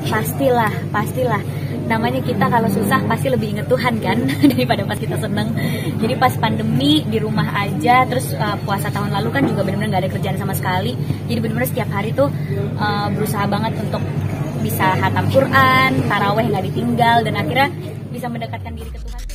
Pastilah. Namanya kita kalau susah pasti lebih inget Tuhan kan daripada pas kita seneng. Jadi pas pandemi di rumah aja, terus puasa tahun lalu kan juga benar-benar nggak ada kerjaan sama sekali. Jadi benar-benar setiap hari tuh berusaha banget untuk bisa khatam Quran, taraweh nggak ditinggal, dan akhirnya bisa mendekatkan diri ke Tuhan.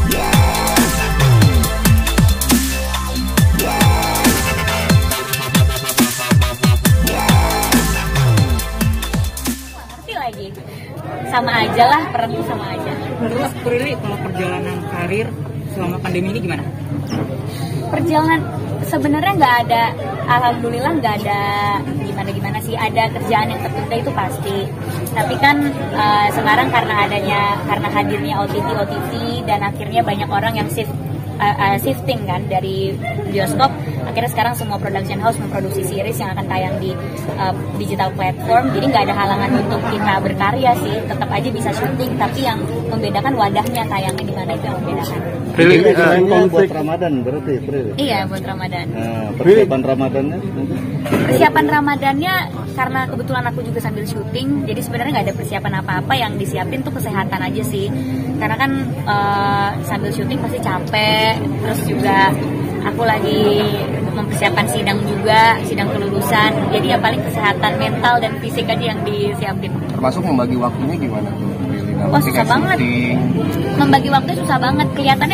Sama aja lah, peran tuh sama aja. Terus Prilly, kalau perjalanan karir selama pandemi ini gimana? Perjalanan sebenarnya nggak ada, alhamdulillah nggak ada gimana sih. Ada kerjaan yang tertunda itu pasti. Tapi kan sekarang karena hadirnya OTT dan akhirnya banyak orang yang shifting kan dari bioskop, akhirnya sekarang semua production house memproduksi series yang akan tayang di digital platform. Jadi nggak ada halangan untuk kita berkarya sih, tetap aja bisa syuting, tapi yang membedakan wadahnya tayangnya di mana, itu yang membedakan. Buat Ramadan berarti, Prilly? Iya, buat Ramadan. Persiapan Ramadannya? Persiapan Ramadannya karena kebetulan aku juga sambil syuting, jadi sebenarnya nggak ada persiapan apa-apa. Yang disiapin tuh kesehatan aja sih, karena kan sambil syuting pasti capek. Terus juga aku lagi mempersiapkan sidang kelulusan, jadi ya paling kesehatan mental dan fisik aja yang disiapin. Termasuk membagi waktunya gimana tuh? Wah, susah banget. Membagi waktu susah banget. Kelihatannya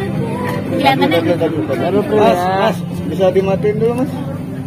Mas, bisa dimatiin dulu, Mas?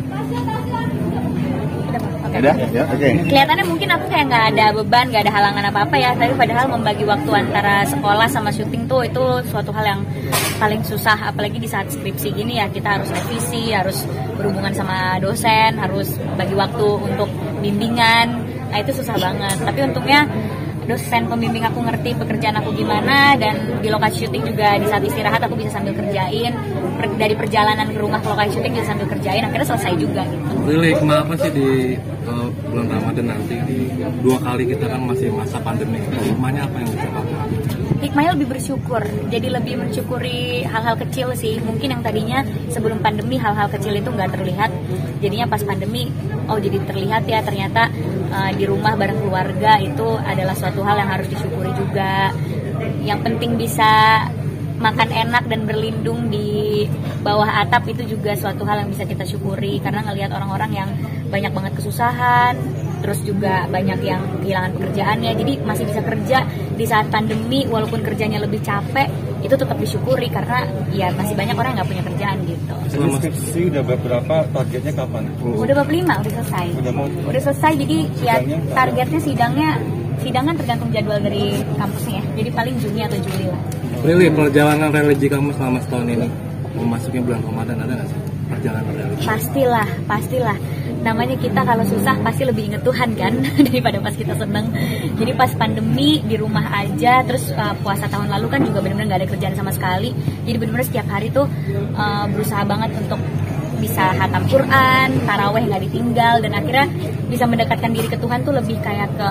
Oke. Kelihatannya mungkin aku kayak nggak ada beban, nggak ada halangan apa-apa ya. Tapi padahal membagi waktu antara sekolah sama syuting tuh itu suatu hal yang paling susah. Apalagi di saat skripsi gini ya, kita harus revisi, harus berhubungan sama dosen, harus bagi waktu untuk bimbingan. Nah itu susah banget. Tapi untungnya dosen pembimbing aku ngerti pekerjaan aku gimana, dan di lokasi syuting juga di saat istirahat aku bisa sambil kerjain. Dari perjalanan ke rumah ke lokasi syuting bisa sambil kerjain, akhirnya selesai juga gitu. Prilly, kenapa sih di bulan Ramadan nanti di 2 kali kita kan masih masa pandemi, hikmahnya apa yang bisa pakai? Hikmahnya lebih bersyukur, jadi lebih mensyukuri hal-hal kecil sih. Mungkin yang tadinya sebelum pandemi hal-hal kecil itu nggak terlihat, jadinya pas pandemi jadi terlihat ya, ternyata di rumah bareng keluarga itu adalah suatu hal yang harus disyukuri juga. Yang penting bisa makan enak dan berlindung di bawah atap itu juga suatu hal yang bisa kita syukuri, karena ngelihat orang-orang yang banyak banget kesusahan, terus juga banyak yang kehilangan pekerjaannya. Jadi masih bisa kerja di saat pandemi, walaupun kerjanya lebih capek, itu tetap disyukuri karena ya masih banyak orang yang nggak punya kerjaan gitu. Skripsi udah berapa, targetnya kapan? Udah bab 5, udah selesai. Udah selesai, jadi ya targetnya sidang kan tergantung jadwal dari kampusnya ya. Jadi paling Juni atau Juli lah. Prilly, perjalanan religi kamu selama setahun ini memasuki bulan Ramadan, ada nggak sih perjalanan religi? Pastilah. Namanya kita kalau susah pasti lebih inget Tuhan kan daripada pas kita seneng. Jadi pas pandemi di rumah aja, terus puasa tahun lalu kan juga benar-benar nggak ada kerjaan sama sekali. Jadi benar-benar setiap hari tuh berusaha banget untuk bisa khatam Quran, taraweh nggak ditinggal, dan akhirnya bisa mendekatkan diri ke Tuhan tuh lebih kayak ke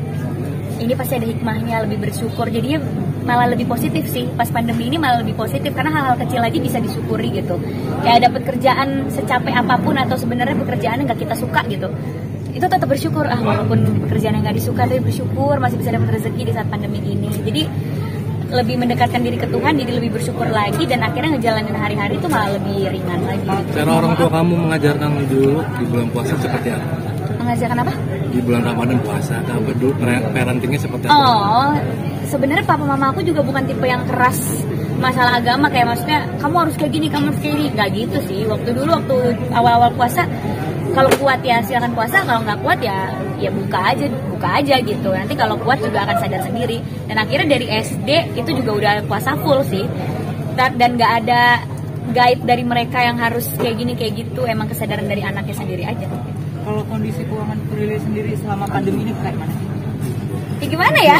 ini pasti ada hikmahnya, lebih bersyukur. Jadi malah lebih positif sih, pas pandemi ini malah lebih positif karena hal-hal kecil aja bisa disyukuri gitu. Kayak dapat kerjaan secapek apapun atau sebenarnya pekerjaan yang nggak kita suka gitu, itu tetap bersyukur. Walaupun pekerjaan yang nggak disuka, tapi bersyukur masih bisa dapat rezeki di saat pandemi ini. Jadi lebih mendekatkan diri ke Tuhan, jadi lebih bersyukur lagi, dan akhirnya ngejalanin hari-hari itu malah lebih ringan lagi. Cara orang tua kamu mengajarkan dulu di bulan puasa seperti apa? Mengajarkan apa? Di bulan Ramadan puasa, dulu parentingnya seperti apa? Sebenarnya papa mama aku juga bukan tipe yang keras masalah agama, kayak maksudnya kamu harus kayak gini, kamu harus kayak gini, nggak gitu sih. Waktu awal-awal puasa, kalau kuat ya silakan puasa, kalau nggak kuat ya buka aja gitu. Nanti kalau kuat juga akan sadar sendiri. Dan akhirnya dari SD itu juga udah puasa full sih, dan nggak ada guide dari mereka yang harus kayak gini kayak gitu. Emang kesadaran dari anaknya sendiri aja. Kalau kondisi keuangan Prilly sendiri selama pandemi ini kayak mana? Ya gimana ya?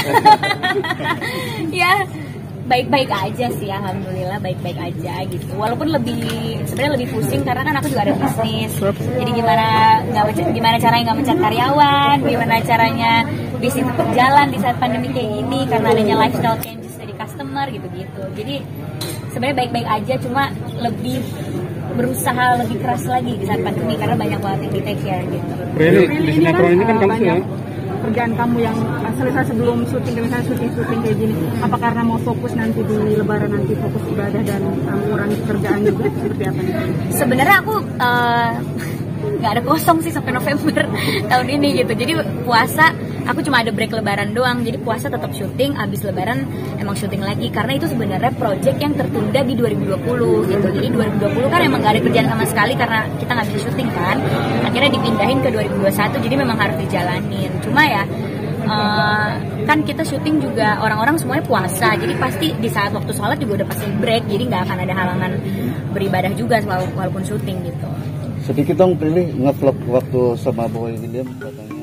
Ya baik-baik aja sih, alhamdulillah baik-baik aja gitu. Walaupun sebenarnya lebih pusing karena kan aku juga ada bisnis. Jadi gimana caranya nggak mecat karyawan, gimana caranya bisnis tetap jalan di saat pandemi kayak gini karena adanya lifestyle changes dari customer gitu-gitu. Jadi sebenarnya baik-baik aja, cuma lebih berusaha lebih keras lagi di saat pandemi karena banyak banget yang di take care gitu. Prilly, di sinetron ini kan kamu ya kerjaan kamu yang selesai sebelum syuting, misalnya syuting kayak gini? Apa karena mau fokus nanti di Lebaran, nanti fokus ibadah dan mengurangi pekerjaan juga, seperti apa? Sebenarnya aku nggak ada kosong sih sampai November tahun ini gitu. Jadi puasa aku cuma ada break Lebaran doang. Jadi puasa tetap syuting, abis Lebaran emang syuting lagi. Karena itu sebenarnya project yang tertunda di 2020 gitu. Jadi 2020 kan emang nggak ada kerjaan sama sekali karena kita nggak bisa syuting kan. Akhirnya dipindahin ke 2021. Jadi memang harus dijalanin. Cuma ya kan kita syuting juga orang-orang semuanya puasa. Jadi pasti di saat waktu sholat juga udah pasti break. Jadi nggak akan ada halangan beribadah juga walaupun syuting gitu. Sedikit dong pilih ngevlog waktu sama Boy William katanya.